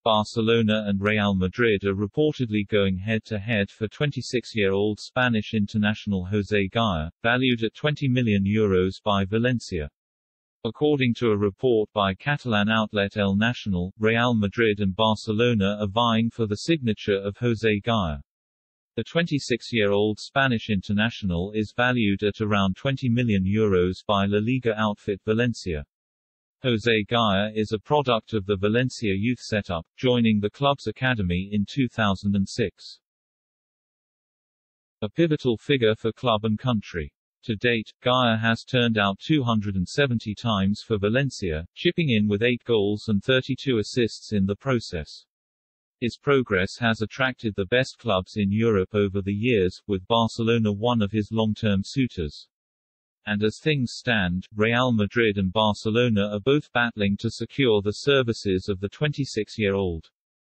Barcelona and Real Madrid are reportedly going head-to-head for 26-year-old Spanish international José Gaya, valued at €20 million by Valencia. According to a report by Catalan outlet El Nacional, Real Madrid and Barcelona are vying for the signature of José Gaya. The 26-year-old Spanish international is valued at around €20 million by La Liga outfit Valencia. José Gaya is a product of the Valencia youth setup, joining the club's academy in 2006. A pivotal figure for club and country. To date, Gaya has turned out 270 times for Valencia, chipping in with 8 goals and 32 assists in the process. His progress has attracted the best clubs in Europe over the years, with Barcelona one of his long-term suitors. And as things stand, Real Madrid and Barcelona are both battling to secure the services of the 26-year-old.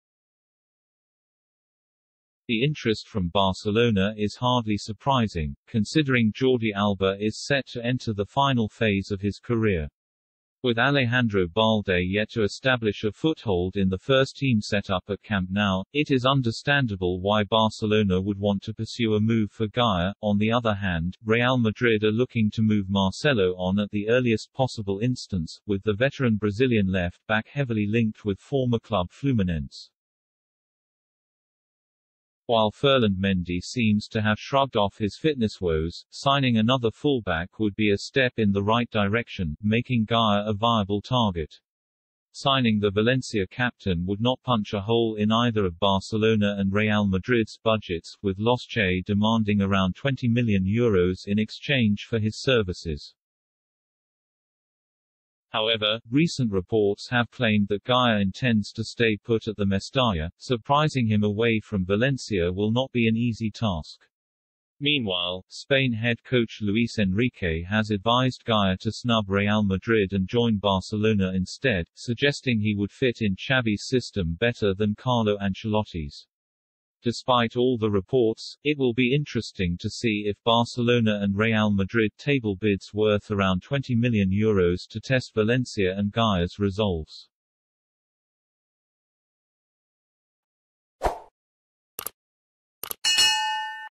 The interest from Barcelona is hardly surprising, considering Jordi Alba is set to enter the final phase of his career. With Alejandro Balde yet to establish a foothold in the first-team setup at Camp Nou, it is understandable why Barcelona would want to pursue a move for Gaya. On the other hand, Real Madrid are looking to move Marcelo on at the earliest possible instance, with the veteran Brazilian left-back heavily linked with former club Fluminense. While Ferland Mendy seems to have shrugged off his fitness woes, signing another fullback would be a step in the right direction, making Gaya a viable target. Signing the Valencia captain would not punch a hole in either of Barcelona and Real Madrid's budgets, with Los Che demanding around €20 million in exchange for his services. However, recent reports have claimed that Gaya intends to stay put at the Mestalla. Surprising him away from Valencia will not be an easy task. Meanwhile, Spain head coach Luis Enrique has advised Gaya to snub Real Madrid and join Barcelona instead, suggesting he would fit in Xavi's system better than Carlo Ancelotti's. Despite all the reports, it will be interesting to see if Barcelona and Real Madrid table bids worth around €20 million to test Valencia and Gaya's resolves.